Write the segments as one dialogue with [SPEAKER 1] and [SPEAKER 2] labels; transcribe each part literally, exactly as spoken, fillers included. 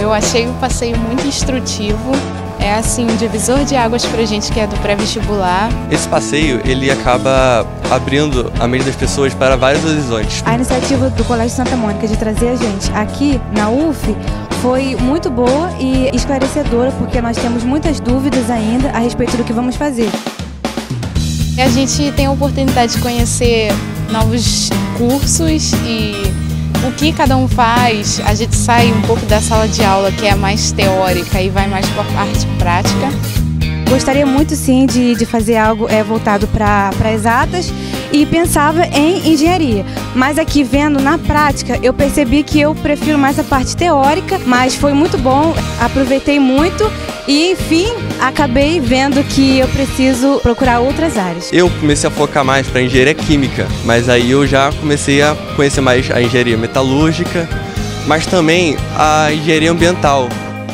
[SPEAKER 1] Eu achei o passeio muito instrutivo. É assim, um divisor de águas pra gente que é do pré-vestibular.
[SPEAKER 2] Esse passeio, ele acaba abrindo a mente das pessoas para vários horizontes.
[SPEAKER 3] A iniciativa do Colégio Santa Mônica de trazer a gente aqui na U F foi muito boa e esclarecedora, porque nós temos muitas dúvidas ainda a respeito do que vamos fazer.
[SPEAKER 1] A gente tem a oportunidade de conhecer novos cursos e o que cada um faz. A gente sai um pouco da sala de aula, que é mais teórica, e vai mais para a parte prática.
[SPEAKER 3] Gostaria muito sim de, de fazer algo é, voltado para exatas e pensava em engenharia. Mas aqui vendo na prática, eu percebi que eu prefiro mais a parte teórica, mas foi muito bom, aproveitei muito e, enfim, acabei vendo que eu preciso procurar outras áreas.
[SPEAKER 2] Eu comecei a focar mais para engenharia química, mas aí eu já comecei a conhecer mais a engenharia metalúrgica, mas também a engenharia ambiental.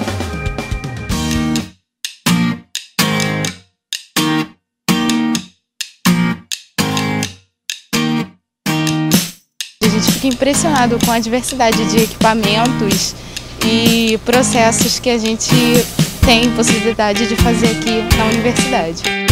[SPEAKER 1] A gente fica impressionado com a diversidade de equipamentos e processos que a gente tem possibilidade de fazer aqui na universidade.